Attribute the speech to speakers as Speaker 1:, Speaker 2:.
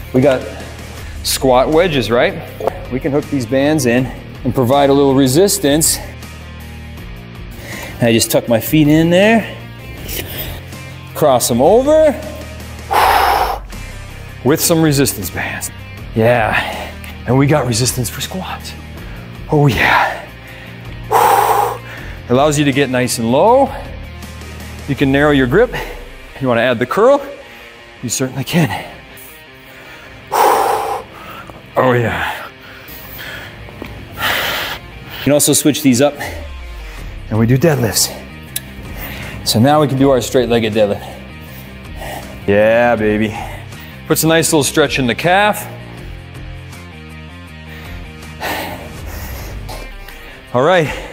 Speaker 1: We got squat wedges, right? We can hook these bands in and provide a little resistance. I just tuck my feet in there, cross them over with some resistance bands. Yeah, and we got resistance for squats. Oh yeah. Allows you to get nice and low. You can narrow your grip. You want to add the curl? You certainly can. Oh yeah. You can also switch these up and we do deadlifts. So now we can do our straight-legged deadlift. Yeah, baby. Puts a nice little stretch in the calf. All right.